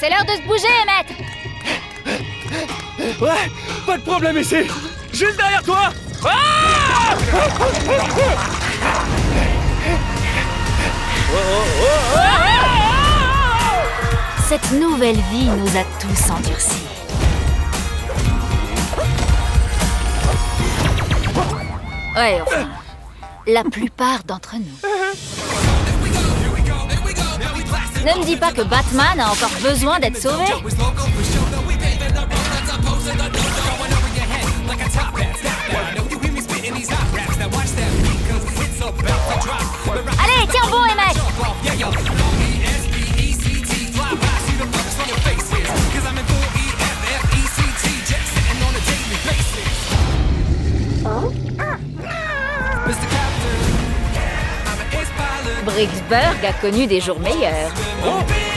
C'est l'heure de se bouger, Emmett. Ouais, pas de problème ici. Juste derrière toi. Ah! Cette nouvelle vie nous a tous endurcis. Ouais, enfin, la plupart d'entre nous. Ne me dis pas que Batman a encore besoin d'être sauvé. Allez, tiens bon, Emmett. Bricksburg a connu des jours meilleurs.